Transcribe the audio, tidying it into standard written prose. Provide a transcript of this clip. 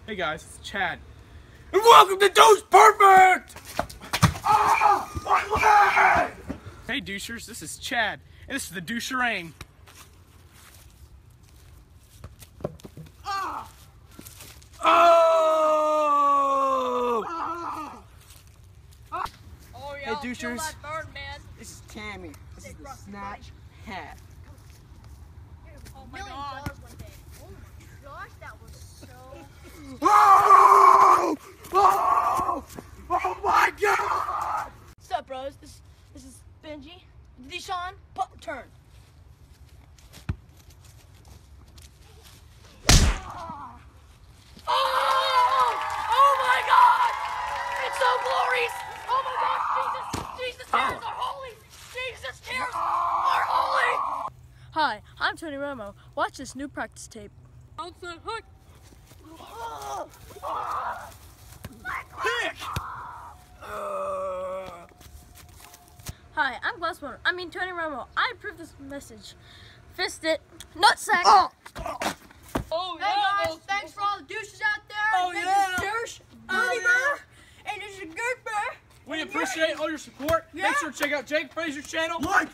Hey guys, it's Chad. And welcome to Douche Perfect! My leg! Hey douchers, this is Chad, and this is the douche-rain. Hey douchers, This is Tammy. This is the Snatch Hat. Oh my God. One day. Oh my gosh, that was so... Oh my God! What's up, bros? This is Benji. Deshaun, pup turn. Oh my God! It's so glorious! Oh my gosh, Jesus tears are holy! Jesus tears are holy! Hi, I'm Tony Romo. Watch this new practice tape. Outside hook! Hi, I'm Tony Romo. I approve this message. Fist it. Nutsack! Oh Hey guys, thanks for all the douches out there. Oh, this yeah. is Douche Perfect, and this is Good Bear. We appreciate all your support. Yeah. Make sure to check out Jake Fraser's channel. Like